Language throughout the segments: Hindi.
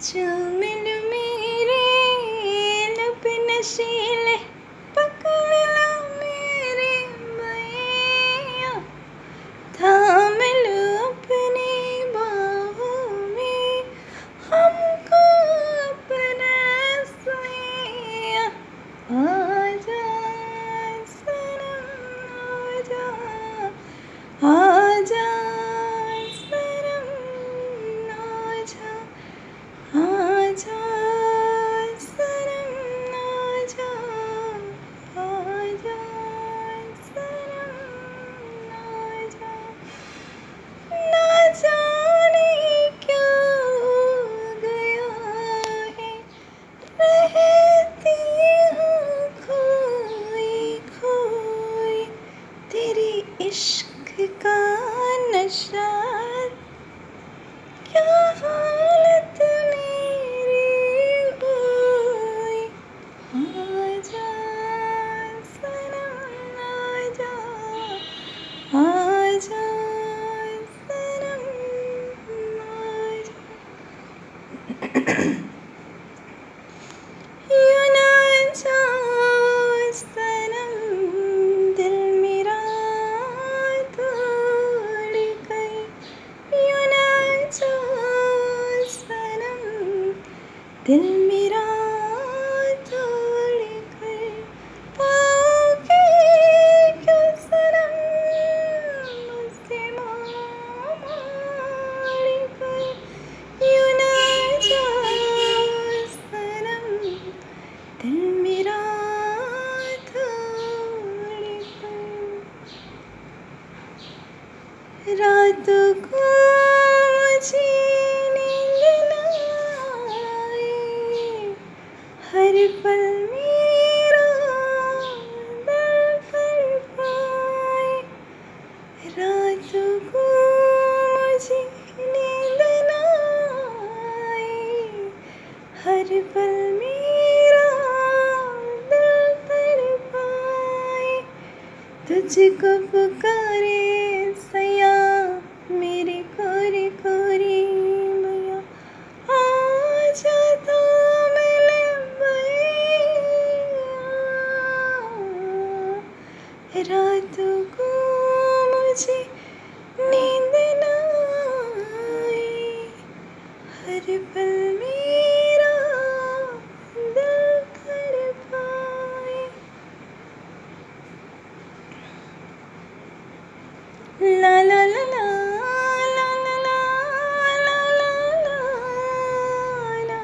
चूम लो मेरे लब नशीले, पकड़ लो मेरे बैया, थाम लो अपनी बाहों में हमको अपना सैया। आजा सनम आजा, आजा सनम आजा, आजा सनम आजा, आजा सनम आजा। ना जाने क्या हो गया है, रहती हूँ खोई खोई, तेरे इश्क का नशा, क्या हालत मेरी हुई। आजा सनम आजा, आजा सनम आजा। यूं ना जाओ सनम, दिल मेरा तोड़ कर, यूं ना जाओ सनम, दिल मेरा तोड़ कर। पाओगे क्या सनम मुझसे मोड़ कर, यूं ना जाओ सनम, दिल मेरा तोड़ कर। रातों को मुझे नींद न आए, हर पल मेरा दिल तड़पाए। रातों को मुझे नींद न आए, हर पल मेरा दिल तड़पाए। तुझको पुकारे सैया मेरे कोरी कोरी मैया, आजा तो मिले भैया। रातों को मुझे नींद न आए, हर पल मेरा दिल तड़पाए। ला ला ला ला ला ला ला ला ला ला,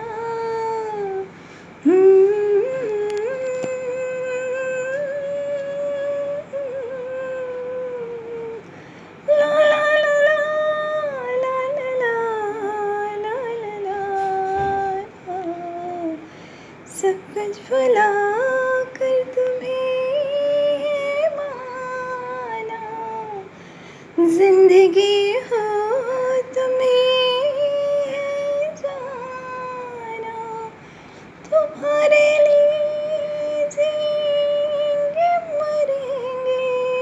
ला ला ला ला ला ला ला ला। सब कुछ भुला कर तुम्हें माना, जिंदगी हो तुम्हें है जाना। तुम्हारे लिए जिएंगे मरेंगे,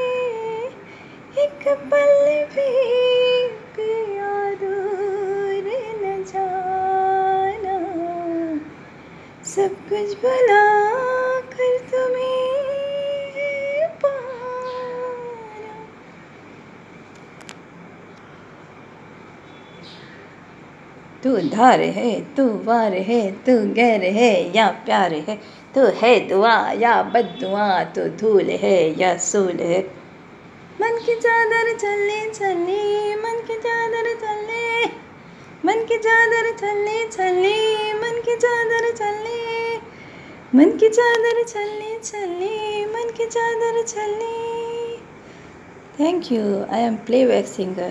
एक पल भी पिया दूर न जाना। सब कुछ भुला कर तुम्हें पाना। तू धार है तू वार है, तू गैर है या प्यार है, तू है दुआ या बद्दुआ, तू धूल है या सूल है। मन की चादर चले चले, मन की चादर चले, मन की चादर चले चले, मन की चादर चले, मन की चादर चले चले, मन की चादर चले। Thank you. I am playback singer.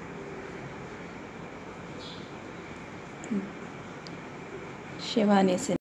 Shivani Sinha.